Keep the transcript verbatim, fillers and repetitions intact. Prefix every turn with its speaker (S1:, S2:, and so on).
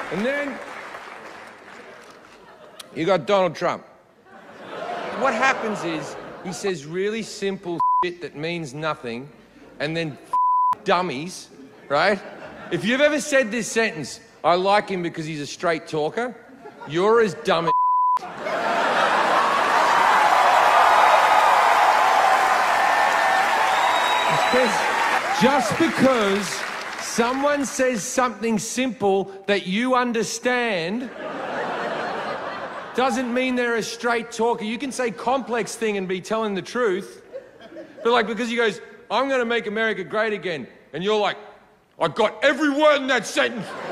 S1: And then you got Donald Trump. What happens is he says really simple shit that means nothing, and then dummies, right? If you've ever said this sentence, I like him because he's a straight talker, you're as dumb as just because someone says something simple that you understand doesn't mean they're a straight talker. You can say complex thing and be telling the truth, but like because he goes, I'm going to make America great again, and you're like, I got every word in that sentence.